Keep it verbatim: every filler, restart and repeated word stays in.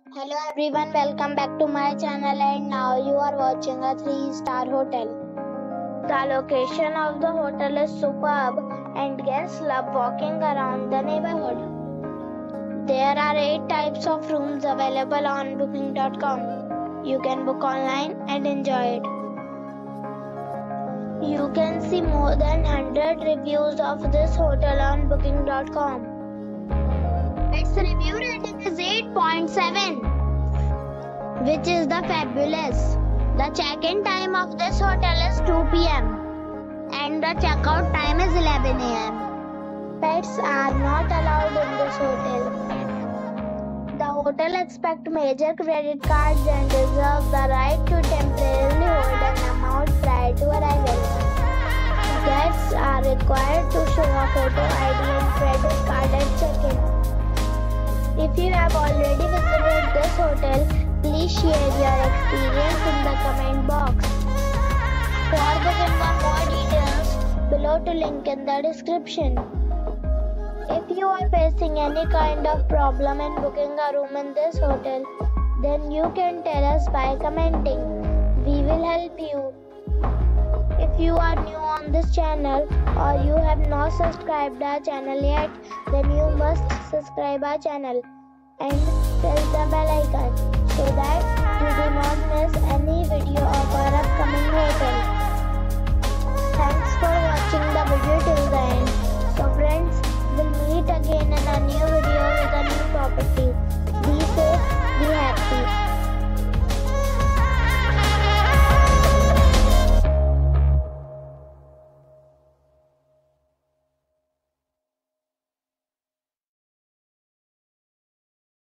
Hello everyone, welcome back to my channel and now you are watching a three star hotel. The location of the hotel is superb and guests love walking around the neighborhood. There are eight types of rooms available on booking dot com. You can book online and enjoy it. You can see more than one hundred reviews of this hotel on booking dot com. Its review rating is eight point seven, which is the fabulous. The check-in time of this hotel is two p m and the check-out time is eleven a m Pets are not allowed in this hotel. The hotel accepts major credit cards and reserves the right to temporarily hold an amount prior to arrival. Guests are required to show a photo I D and credit card at check-in. If you have already visited this hotel, please share your experience in the comment box. For booking or more details, below to link in the description. If you are facing any kind of problem in booking a room in this hotel, then you can tell us by commenting. We will help you. If you are new on this channel or you have not subscribed our channel yet, then you must subscribe our channel and press the bell icon so that you do not miss any video of our upcoming hotel. Thanks for watching the video till the end. So friends, we'll meet again in a new video with a new